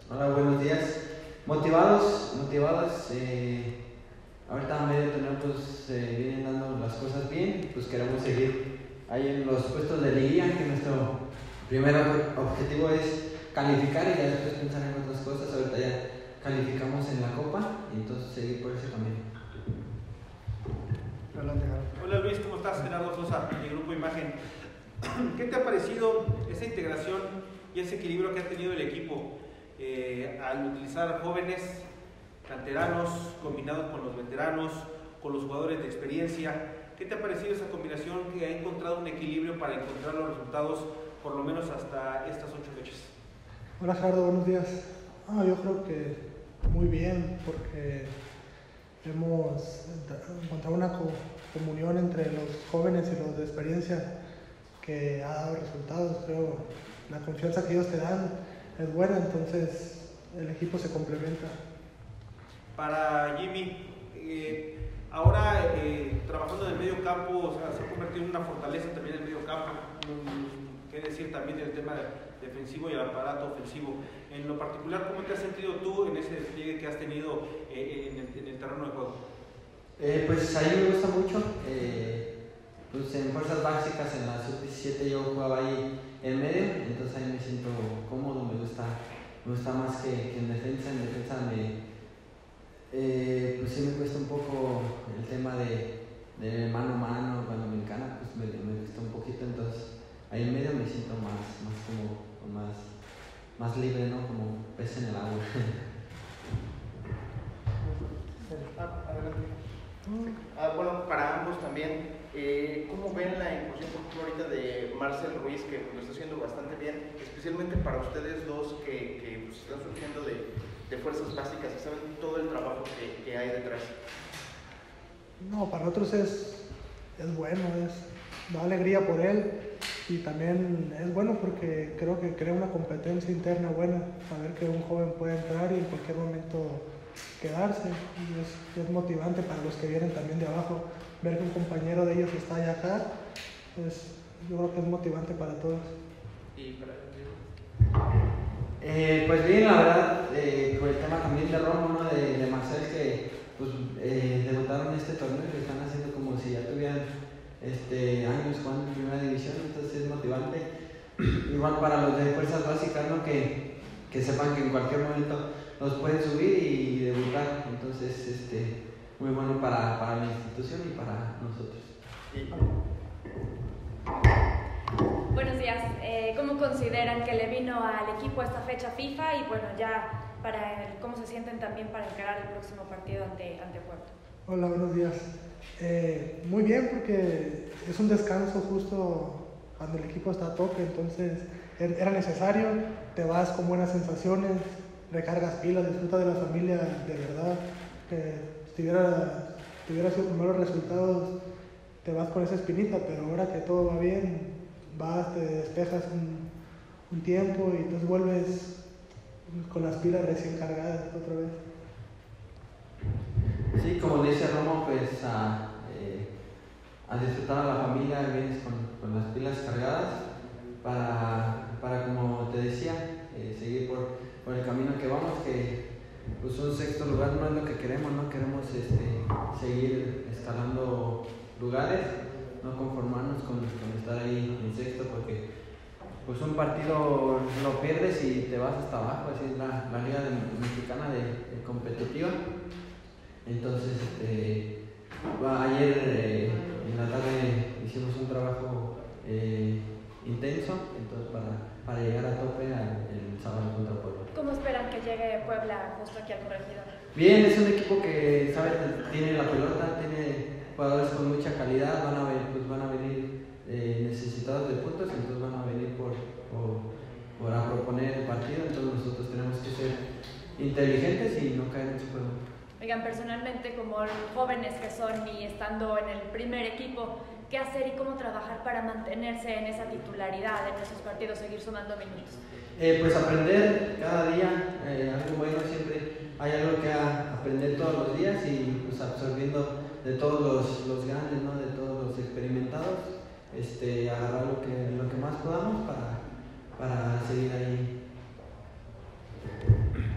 Hola, buenos días. Motivados. Ahorita medio tenemos, vienen dando las cosas bien, pues queremos seguir ahí en los puestos de liguilla, que nuestro primer objetivo es calificar y ya después pensar en otras cosas. Ahorita ya calificamos en la Copa y entonces seguir por ese camino. Hola Luis, ¿cómo estás? Gerardo Sosa, del Grupo Imagen. ¿Qué te ha parecido esa integración y ese equilibrio que ha tenido el equipo al utilizar jóvenes, canteranos, combinados con los veteranos, con los jugadores de experiencia? ¿Qué te ha parecido esa combinación que ha encontrado un equilibrio para encontrar los resultados, por lo menos hasta estas 8 fechas? Hola Gerardo, buenos días. Yo creo que muy bien, porque hemos encontrado una comunión entre los jóvenes y los de experiencia que ha dado resultados. Creo la confianza que ellos te dan es buena, entonces el equipo se complementa. Para Jimmy, ahora trabajando en el medio campo, o sea, se ha convertido en una fortaleza también el medio campo. ¿Qué decir también del tema defensivo y el aparato ofensivo? En lo particular, ¿cómo te has sentido tú en ese despliegue que has tenido en el terreno de juego? Pues a mí me gusta mucho. Pues en fuerzas básicas, en la sub-17 yo jugaba ahí en medio, entonces ahí me siento cómodo, me gusta más que en defensa. En defensa pues sí me cuesta un poco el tema de mano a mano, cuando me encana, pues me cuesta un poquito, entonces ahí en medio me siento más como más libre, ¿no? Como pez en el agua. Bueno, para ambos también, ¿cómo ven la incursión, por ejemplo, ahorita de Marcel Ruiz, que lo está haciendo bastante bien, especialmente para ustedes dos que pues, están surgiendo de fuerzas básicas y saben todo el trabajo que hay detrás? No, para nosotros es bueno, da alegría por él, y también es bueno porque creo que crea una competencia interna buena, saber que un joven puede entrar y en cualquier momento quedarse, y es motivante para los que vienen también de abajo, ver que un compañero de ellos está allá acá, pues yo creo que es motivante para todos. ¿Y para Pues bien, la verdad, por el tema también de Romo, ¿no? de Marcel, que pues, debutaron este torneo y lo están haciendo como si ya tuvieran años jugando en primera división, entonces es motivante. Igual para los de fuerzas básicas, ¿no? que sepan que en cualquier momento los pueden subir y debutar, entonces muy bueno para la institución y para nosotros. Buenos días. ¿Cómo consideran que le vino al equipo esta fecha FIFA y bueno, ya cómo se sienten también para encarar el próximo partido ante Puerto? Hola, buenos días. Muy bien, porque es un descanso justo cuando el equipo está a tope, entonces era necesario, te vas con buenas sensaciones, recargas pilas, disfrutas de la familia de verdad. Si tuviera sido malos resultados, te vas con esa espinita, pero ahora que todo va bien, vas, te despejas un tiempo y entonces vuelves con las pilas recién cargadas otra vez. Sí, como dice Romo, pues a disfrutar a la familia, vienes con las pilas cargadas para como te decía, seguir por el camino que vamos, que pues un sexto lugar no es lo que queremos, no queremos seguir escalando lugares, no conformarnos con estar ahí en sexto, porque pues un partido lo pierdes y te vas hasta abajo, así es la liga mexicana de competitiva. Entonces ayer en la tarde hicimos un trabajo intenso, entonces para llegar a tope el sábado contra Puebla. ¿Cómo esperan que llegue Puebla justo aquí al Corregidor? Bien, es un equipo que sabe, tiene la pelota, tiene jugadores con mucha calidad, van a venir necesitados de puntos, entonces van a venir por a proponer el partido, entonces nosotros tenemos que ser inteligentes y no caer en su juego. Oigan, personalmente, como jóvenes que son y estando en el primer equipo, ¿qué hacer y cómo trabajar para mantenerse en esa titularidad, en esos partidos, seguir sumando minutos? Pues aprender cada día, algo bueno, siempre hay algo que aprender todos los días y pues absorbiendo de todos los grandes, ¿no? De todos los experimentados, agarrar lo que más podamos para seguir ahí.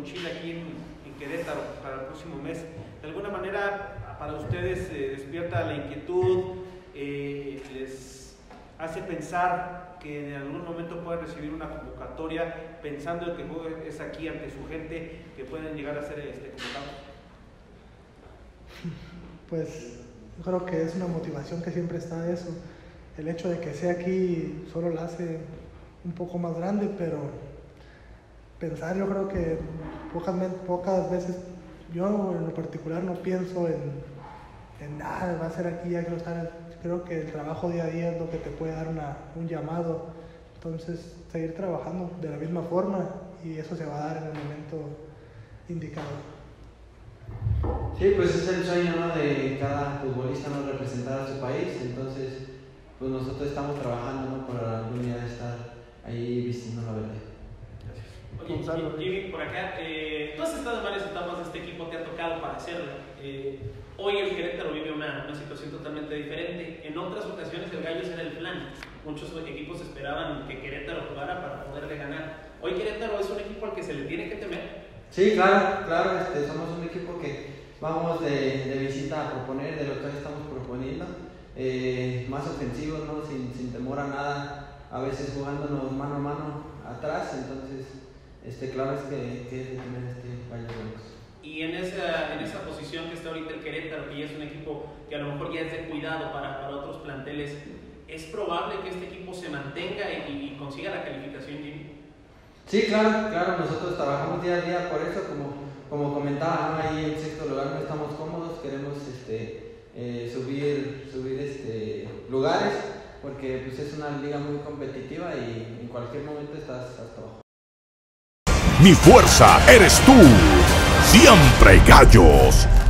Chile aquí en Querétaro para el próximo mes. De alguna manera para ustedes despierta la inquietud, les hace pensar que en algún momento pueden recibir una convocatoria pensando en que el juego es aquí ante su gente, que pueden llegar a ser convocados. Pues yo creo que es una motivación que siempre está eso. El hecho de que sea aquí solo la hace un poco más grande, pero pensar, yo creo que pocas veces, yo en lo particular no pienso en nada, va a ser aquí, ya quiero estar. Creo que el trabajo día a día es lo que te puede dar un llamado. Entonces, seguir trabajando de la misma forma y eso se va a dar en el momento indicado. Sí, pues es el sueño, ¿no?, de cada futbolista, ¿no?, representar a su país. Entonces, pues nosotros estamos trabajando, ¿no?, para algún día estar ahí vistiendo la verde. Oye, Jimmy, por acá, tú has estado en varias etapas de este equipo, te ha tocado padecerlo. Hoy el Querétaro vive una situación totalmente diferente. En otras ocasiones el Gallos era el plan. Muchos equipos esperaban que Querétaro jugara para poderle ganar. Hoy Querétaro es un equipo al que se le tiene que temer. Sí, claro, somos un equipo que vamos de visita a proponer, de lo que hoy estamos proponiendo, más ofensivos, ¿no?, sin temor a nada, a veces jugándonos mano a mano atrás. Entonces, claro es que es de tener Gallos Blancos. Y en esa posición que está ahorita el Querétaro, que ya es un equipo que a lo mejor ya es de cuidado para otros planteles, ¿es probable que este equipo se mantenga y consiga la calificación, Jimmy? Sí, claro, nosotros trabajamos día a día por eso, como comentaba, ¿no?, ahí en sexto lugar no estamos cómodos, queremos subir lugares, porque pues es una liga muy competitiva y en cualquier momento estás hasta abajo. Mi fuerza eres tú. Siempre Gallos.